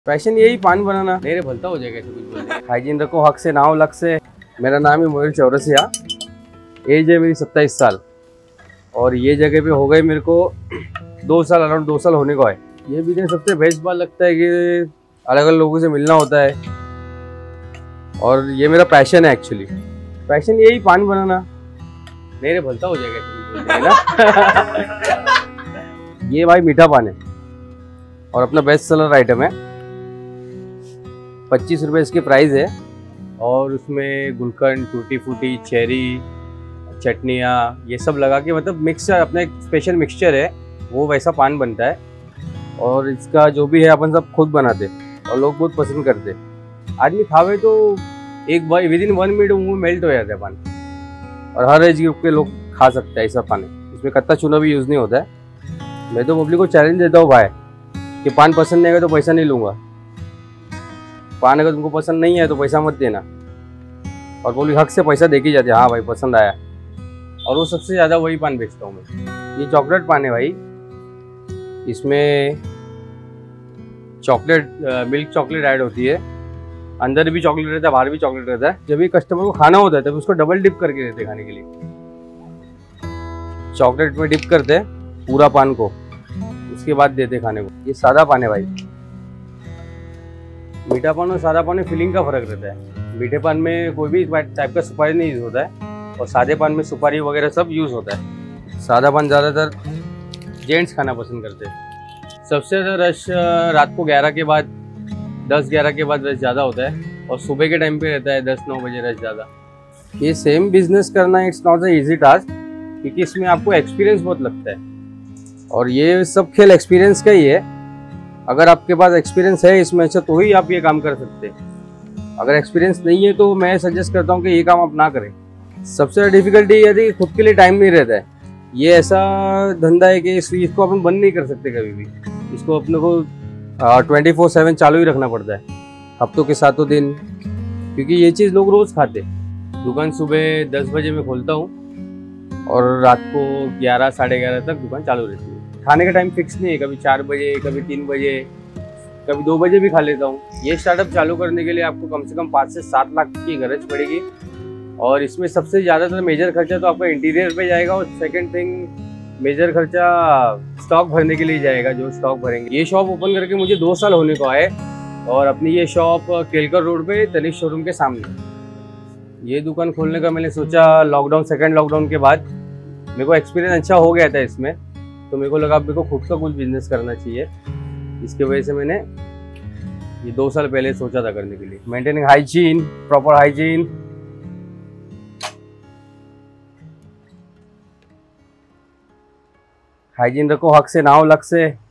Passion यही पान बनाना, मेरे भलता हो जाएगा ऐसे कुछ बोलने। हाइजीन रखो, हक से नाव लक से। मेरा नाम है मोहित चौरसिया, एज है मेरी 27 साल और ये जगह पे हो गए मेरे को 2 साल, अराउंड 2 साल होने को है। ये बिजनेस सबसे बेस्ट बात लगता है कि अलग अलग लोगों से मिलना होता है और ये मेरा पैशन है एक्चुअली। पैशन यही पान बनाना, मेरे भलता हो जाएगा ऐसे कुछ बोलने ना। ये भाई मीठा पान है और अपना बेस्ट सेलर आइटम है। 25 रुपये इसकी प्राइस है और उसमें गुलकंद, टूटी फूटी, चेरी, चटनियाँ ये सब लगा के मतलब मिक्सचर, अपना एक स्पेशल मिक्सचर है वो, वैसा पान बनता है। और इसका जो भी है अपन सब खुद बनाते और लोग बहुत पसंद करते। आदमी खावे तो एक बार विदिन 1 मिनट मुँह में मेल्ट हो जाता है पान और हर एज ग्रुप के लोग खा सकते हैं ऐसा पान है। इसमें कत्ता चूना भी यूज़ नहीं होता है। मैं तो पब्लिक को चैलेंज देता हूँ भाई कि पान पसंद नहीं आएगा तो पैसा नहीं लूँगा। पान अगर तुमको पसंद नहीं है तो पैसा मत देना। और पब्लिक हक से पैसा दे के जाते, हाँ भाई पसंद आया। और वो सबसे ज़्यादा वही पान बेचता हूँ मैं। ये चॉकलेट पान है भाई, इसमें चॉकलेट मिल्क चॉकलेट ऐड होती है। अंदर भी चॉकलेट रहता है, बाहर भी चॉकलेट रहता है। जब भी कस्टमर को खाना होता है तब उसको डबल डिप करके देते खाने के लिए। चॉकलेट में डिप करते पूरा पान को, उसके बाद देते खाने को। ये सादा पान है भाई। मीठा पान और सादा पान में फीलिंग का फर्क रहता है। मीठे पान में कोई भी टाइप का सुपारी नहीं यूज़ होता है और सादे पान में सुपारी वगैरह सब यूज़ होता है। सादा पान ज़्यादातर जेंट्स खाना पसंद करते हैं। सबसे ज़्यादा रश रात को 11 के बाद, 10-11 के बाद रश ज़्यादा होता है और सुबह के टाइम पे रहता है 10-9 बजे रश ज़्यादा। ये सेम बिजनेस करना it's not a easy task, क्योंकि इसमें आपको एक्सपीरियंस बहुत लगता है और ये सब खेल एक्सपीरियंस का ही है। अगर आपके पास एक्सपीरियंस है इसमें अच्छा तो ही आप ये काम कर सकते हैं। अगर एक्सपीरियंस नहीं है तो मैं सजेस्ट करता हूँ कि ये काम आप ना करें। सबसे डिफिकल्टी ये है कि खुद के लिए टाइम नहीं रहता है। ये ऐसा धंधा है कि इसको अपन बंद नहीं कर सकते कभी भी। इसको अपने को 24/7 चालू ही रखना पड़ता है, हफ्तों के 7 दिन, क्योंकि ये चीज़ लोग रोज़ खाते। दुकान सुबह 10 बजे मैं खोलता हूँ और रात को 11 साढ़े 11 तक दुकान चालू रहती है। खाने का टाइम फिक्स नहीं है, कभी 4 बजे, कभी 3 बजे, कभी 2 बजे भी खा लेता हूँ। ये स्टार्टअप चालू करने के लिए आपको कम से कम 5 से 7 लाख की गरज पड़ेगी और इसमें सबसे ज़्यादातर मेजर खर्चा तो आपका इंटीरियर पे जाएगा और सेकंड थिंग मेजर खर्चा स्टॉक भरने के लिए जाएगा, जो स्टॉक भरेंगे। ये शॉप ओपन करके मुझे 2 साल होने को आए और अपनी ये शॉप केलकर रोड पे तनिष्क शोरूम के सामने। ये दुकान खोलने का मैंने सोचा लॉकडाउन, सेकेंड लॉकडाउन के बाद मेरे को एक्सपीरियंस अच्छा हो गया था इसमें, तो मेरे को लगा मेरे को खुद का कुछ बिजनेस करना चाहिए। इसके वजह से मैंने ये 2 साल पहले सोचा था करने के लिए। Maintaining hygiene, proper hygiene. Hygiene रखो, हक से नाव लक से।